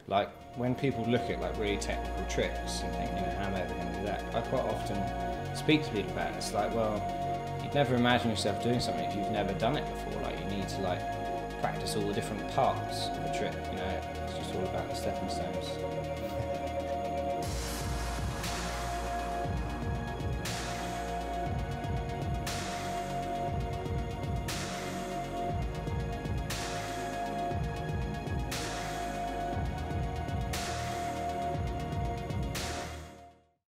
Like when people look at like really technical tricks and think, you know, how am I ever going to do that? I quite often speak to people about it. It's like, well, you'd never imagine yourself doing something if you've never done it before. Like you need to like practice all the different parts of a trick. You know, it's just all about the stepping stones.